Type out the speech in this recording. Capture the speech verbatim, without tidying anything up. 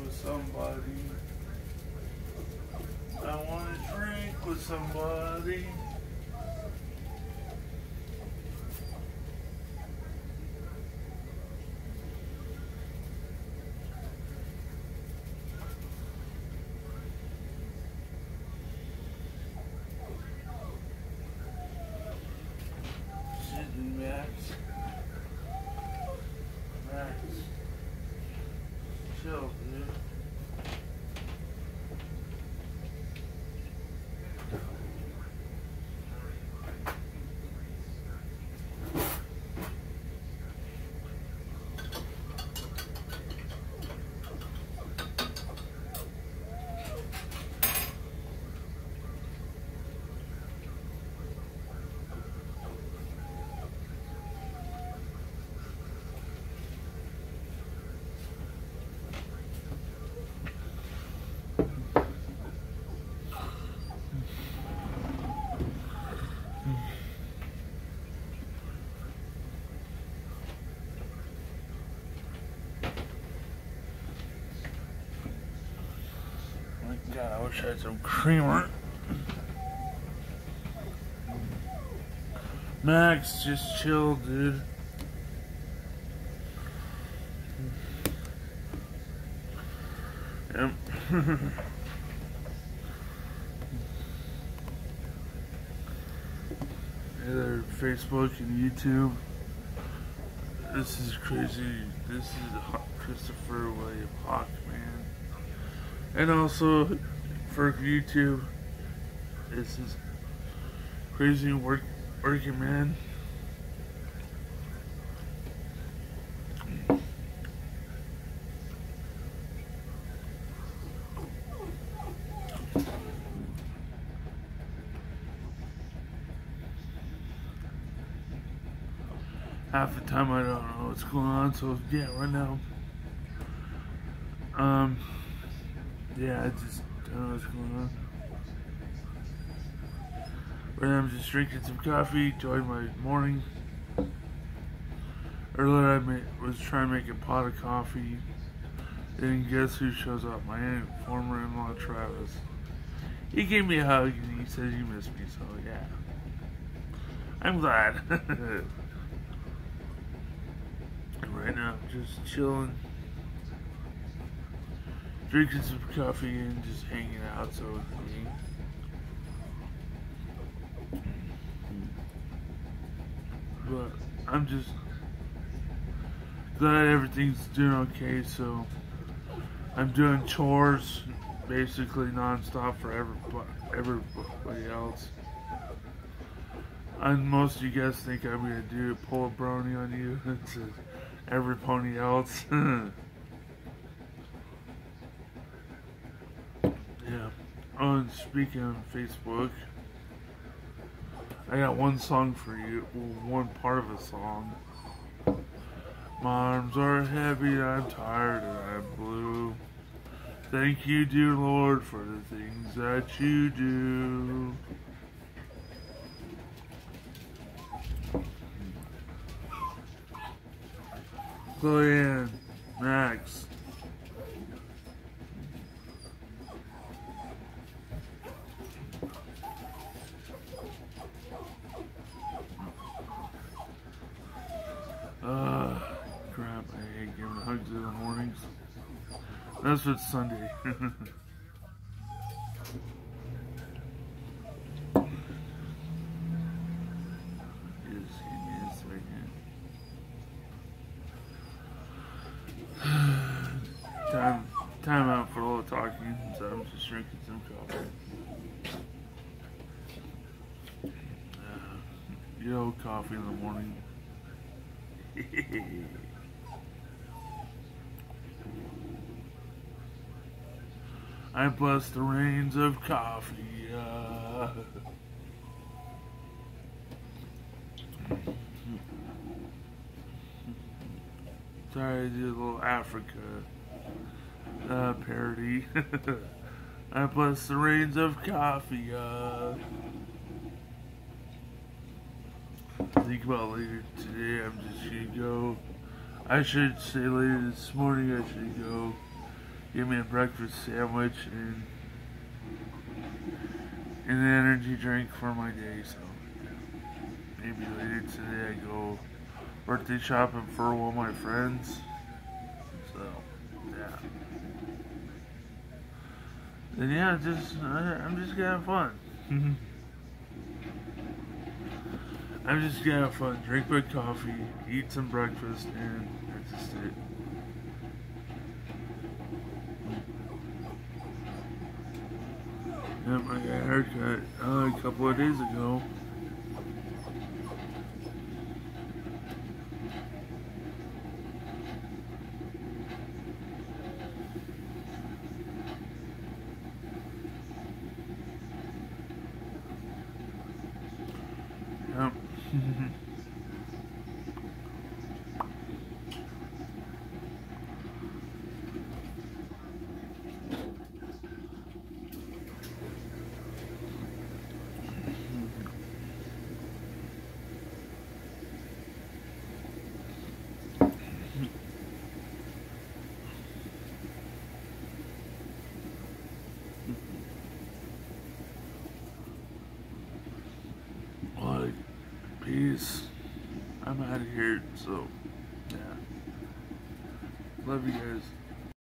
with somebody. I wanna drink with somebody. Sitting Max. Max. Chill, dude. God, I wish I had some creamer. Max, just chill, dude. Yep. Either Facebook and YouTube. This is crazy. This is Christopher William Hawk, man. And also for YouTube, this is crazy work, working man. Half the time I don't know what's going on, so yeah, right now, um, yeah, I just don't know what's going on. Right now I'm just drinking some coffee, enjoying my morning. Earlier I made, was trying to make a pot of coffee, and guess who shows up? My former in-law, Travis. He gave me a hug and he said he missed me, so yeah. I'm glad. Right now, just chilling, drinking some coffee and just hanging out. So, but I'm just glad everything's doing okay. So, I'm doing chores basically nonstop for everybody, everybody else. And most of you guys think I'm gonna do pull a brony on you. It's a, every pony else. Yeah. Oh, and speaking of Facebook, I got one song for you. Well, one part of a song. My arms are heavy, I'm tired, and I'm blue. Thank you, dear Lord, for the things that you do. Chloe, Max. Uh, crap, I hate giving hugs in the mornings. That's what's Sunday. Time, time out for a little talking, so I'm just drinking some coffee. Uh, yo, coffee in the morning. I bless the rains of coffee. Uh, sorry, I did a little Africa uh, parody. I bless the rains of coffee. Uh, think about later today. I'm just gonna go. I should say later this morning. I should go Give me a breakfast sandwich and and an energy drink for my day. So yeah. Maybe later today I go birthday shopping for one of my friends. So yeah. And yeah, just I, I'm just gonna have fun. I'm just gonna have fun. Drink my coffee, eat some breakfast, and that's just it. Yep, I got a haircut uh, a couple of days ago. Yep. Like, peace. I'm out of here, so, yeah. Love you guys.